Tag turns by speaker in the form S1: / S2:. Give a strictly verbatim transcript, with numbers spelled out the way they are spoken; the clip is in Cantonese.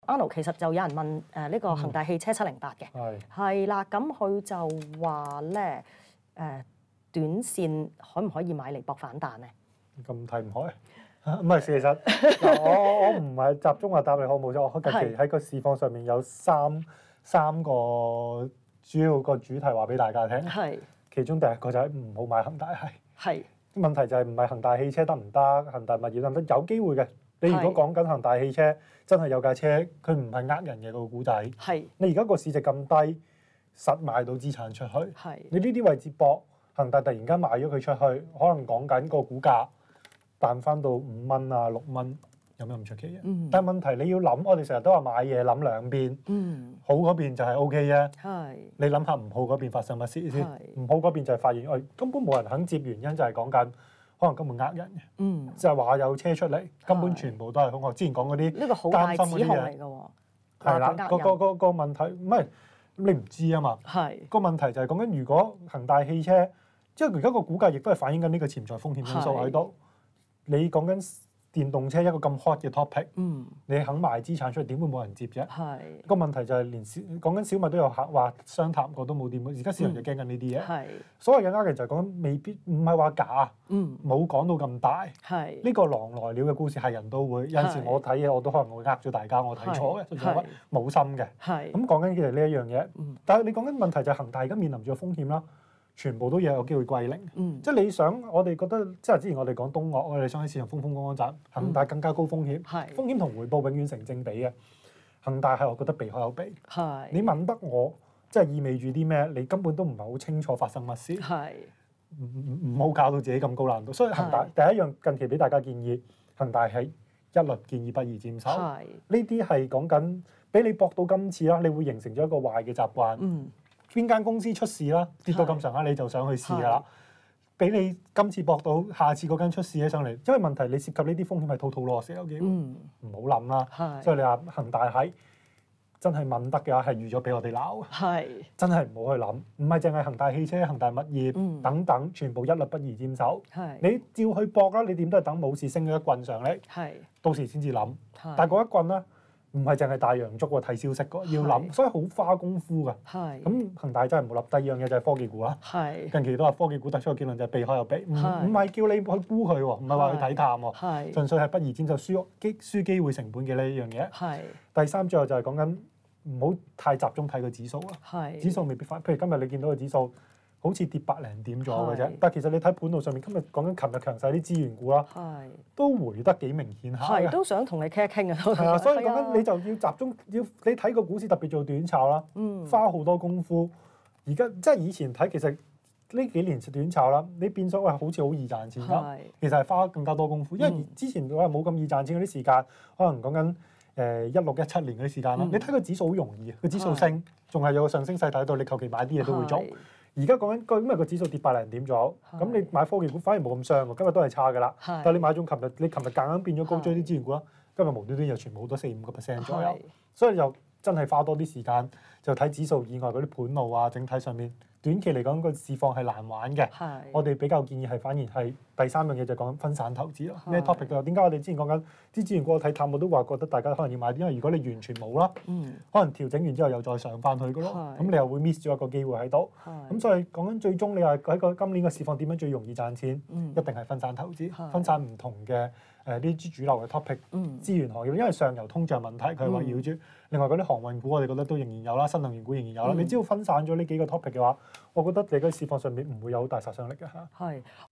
S1: Arnold 其實就有人問誒呢個恒大汽車七零八嘅，
S2: 係
S1: 係啦，咁佢就話咧誒短線可唔可以買嚟搏反彈咧？
S2: 咁睇唔開。唔係，其實嗱，我我唔係集中話答你好冇錯。我近期喺個市況上面有三三個主要個主題話俾大家聽。
S1: 係。
S2: 其中第一個就係唔好買恒大係。
S1: 係。
S2: 問題就係唔係恒大汽車得唔得？恒大物業得唔得？有機會嘅。你如果講緊恒大汽車真係有架車，佢唔係呃人嘅個故仔。
S1: 係。你
S2: 而家個市值咁低，實賣到資產出去。
S1: 係。
S2: 你呢啲位置搏恒大突然間賣咗佢出去，可能講緊個股價彈翻到五蚊啊六蚊，有咩唔出奇嘅？
S1: 嗯、
S2: 但係問題你要諗，我哋成日都話買嘢諗兩邊，
S1: 嗯、
S2: 好嗰邊就係 O K 啫。
S1: 係。
S2: 你諗下唔好嗰邊發生乜事先？唔好嗰邊就係發現，喂、哎、根本冇人肯接，原因就係講緊可能根本呃人嘅，
S1: 嗯、
S2: 就係話有車出嚟，根本全部都係空殼。之前講嗰啲
S1: 呢個好大指控嚟㗎喎。
S2: 係啦，個個個個問題唔係你唔知啊嘛。
S1: 係。
S2: 個問題就係講緊如果恒大汽車，即係而家個股價亦都係反映緊呢個潛在風險因素喺度。你講緊電動車一個咁 hot 嘅 topic，
S1: 嗯、
S2: 你肯賣資產出嚟，點會冇人接啫？
S1: 係
S2: 個問題就係連小講緊小米都有客話商談過都冇掂，而家市場就驚緊呢啲嘢。
S1: 係、
S2: 嗯、所謂嘅呃嘅就係講緊未必唔係話假，
S1: 嗯，
S2: 冇講到咁大。
S1: 係
S2: 呢個狼來了嘅故事係人都會有陣時我睇嘢我都可能會呃咗大家，我睇錯嘅，純粹冇心嘅。
S1: 係
S2: 咁講緊嘅係呢一樣嘢，
S1: 嗯、但係
S2: 你講緊問題就係恒大而家面臨住個風險啦。全部都有有機會歸零，
S1: 嗯、
S2: 即係你想，我哋覺得即係之前我哋講東岳，我哋想喺市場風風光光賺，恒大更加高風險，
S1: 嗯、
S2: 風險同回報永遠成正比嘅。恒大係我覺得避開有避，
S1: 係
S2: 你問得我，即係意味住啲咩？你根本都唔係好清楚發生乜事，
S1: 係
S2: 唔唔唔好搞到自己咁高難度。所以恒大第一樣近期俾大家建議，恒大係一律建議不宜佔手。呢啲係講緊俾你搏到今次啦，你會形成咗一個壞嘅習慣。
S1: 嗯
S2: 邊間公司出事啦，跌到咁上下你就想去試㗎啦。俾你今次搏到，下次嗰間出事起上嚟，因為問題你涉及呢啲風險係 total loss 有機會，唔好諗啦。所以你話恒大係真係問得嘅話，係預咗俾我哋鬧。係真係唔好去諗，唔係淨係恒大汽車、恒大物業、嗯、等等，全部一律不宜佔手。你照去搏啦，你點都係等冇事升咗一棍上嚟，到時先至諗。但係嗰一棍咧。唔係淨係大陽燭喎，睇消息㗎，要諗，所以好花功夫㗎。係咁，恒大真係冇諗。第二樣嘢就係科技股啦。係近期都話科技股突出個結論就係避開又避，唔唔係叫你去沽佢喎，唔係話去睇淡喎。係純粹係不宜佔就輸機輸機會成本嘅呢一樣嘢。係第三最後就係講緊唔好太集中睇個指數啦。係指數未必快，譬如今日你見到個指數。好似跌百零點咗嘅啫，但係其實你睇盤路上面，今日講緊琴日強勢啲資源股啦，都回得幾明顯下嘅。係都想同你傾一傾啊！係啊，所以講緊你就要集中，要你睇個股市特別做短炒啦，嗯、花好多功夫。而家即係以前睇，其實呢幾年短炒啦，你變咗喂好似好易賺錢㗎，其實係花更加多功夫。因為之前我係冇咁易賺錢嗰啲時間，可能講緊誒一六一七年嗰啲時間啦。嗯、你睇個指數好容易，個指數升，仲係有個上升勢睇到，你求其買啲嘢都會做。而家講緊個，因為個指數跌百零點咗，咁你買科技股反而冇咁傷喎，今日都係差㗎啦。但係你買中琴日，你琴日夾硬變咗高追啲資源股啦，今日無端端又全部好多四五個 percent 左右，所以又真係花多啲時間，就睇指數以外嗰啲盤路啊，整體上面短期嚟講個市況係難玩嘅。我哋比較建議係反而係第三樣嘢就講分散投資咯。咩 topic 都有。點解我哋之前講緊啲資源股我睇淡，我都話覺得大家可能要買啲，因為如果你完全冇啦，嗯、可能調整完之後又再上翻去嘅咯，咁你又會 miss 咗一個機會喺度。咁所以講緊最終你話喺個今年嘅市況點樣最容易賺錢，嗯、一定係分散投資，分散唔同嘅誒啲主流嘅 topic、嗯、資源行業，因為上游通脹問題佢係圍繞住。嗯、另外嗰啲航運股我哋覺得都仍然有啦，新能源股仍然有啦。嗯、你只要分散咗呢幾個 topic 嘅話，我覺得你嘅市況上面唔會有好大殺傷力嘅嚇。係，